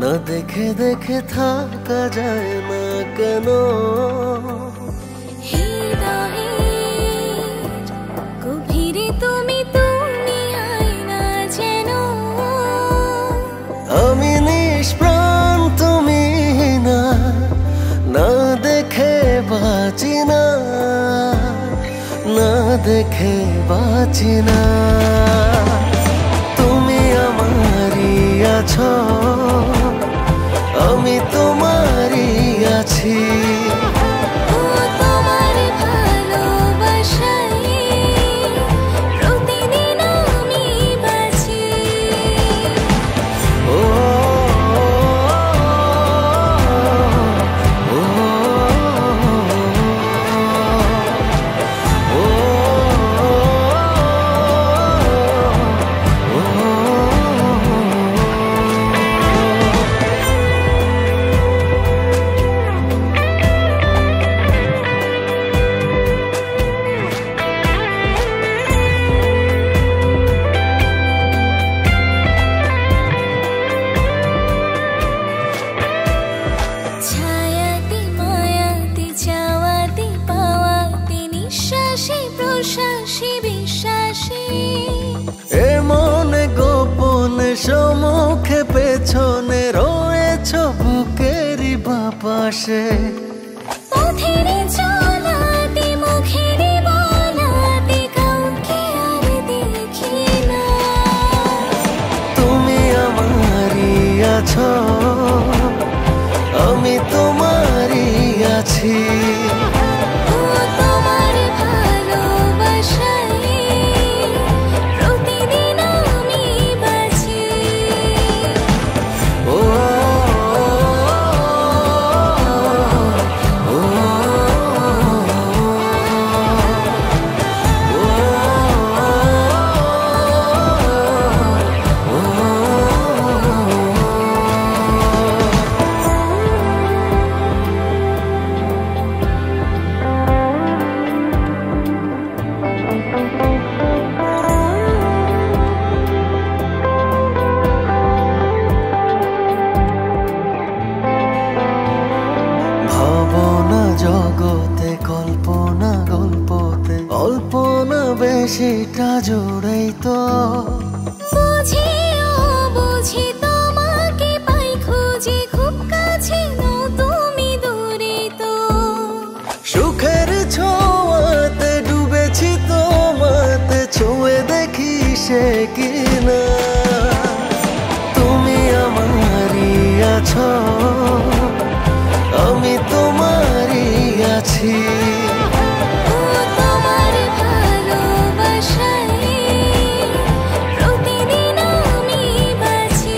না দেখে দেখে থাকা যায় না কেন? গভীরে তুমি তুমি আয়না যেন, আমি নিষ্প্রাণ তুমি না, না দেখে বাঁচি না, না দেখে বাঁচি না। তুমি আমারই আছো, আমি তোমারই আছি। তোমার ভালোবাসায় প্রতিদিন আমি বাঁচি। ও ও ছায়াতে মায়াতে চাওয়াতে পাওয়াতে নিঃশ্বাসে প্রশ্বাসে বিশ্বাসে, এ মনে গোপনে সম্মুখে পেছনে রয়েছ বুকেরই বাপাশে। পথের চলাতে মুখের বলাতে কাউকে আর দেখি না। তুমি আমারই আছো, আমি তোমারই আছি। তোমার ভালোবাসায় প্রতিদিন আমি বাঁচি। ও ও ভাবনা জগতে কল্পনা গল্পতে অল্পনা বেশিটা জোড়াই তো। বুঝিও বুঝি তোমাকে পাই খুঁজি, খুব কাছে নও তুমি দূরে তো। সুখের ছোঁয়াতে ডুবেছি তোমাতে, ছুঁয়ে দেখি সে কিনা। তুমি আমারই আছো, আমি তোমারই আছি। তোমার ভালোবাসায় প্রতিদিন আমি বাঁচি।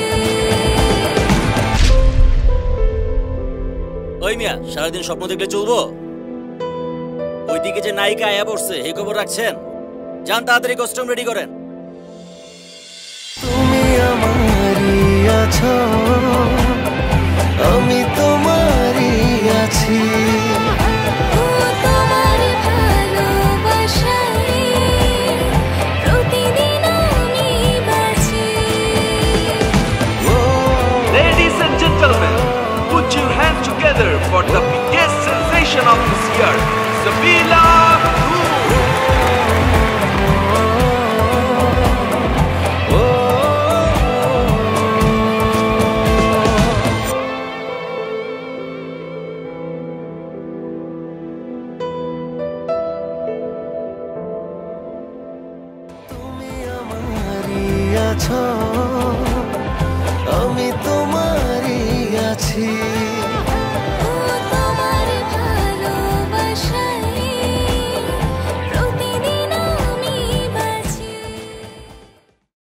ওই মিয়া, সারাদিন স্বপ্ন দেখলে চলবো? ওইদিকে যে নায়িকা আয়া পড়ছে এই খবর রাখছেন? যান তাড়াতাড়ি কস্টিউম রেডি করেন। তুমি আমারই আছো।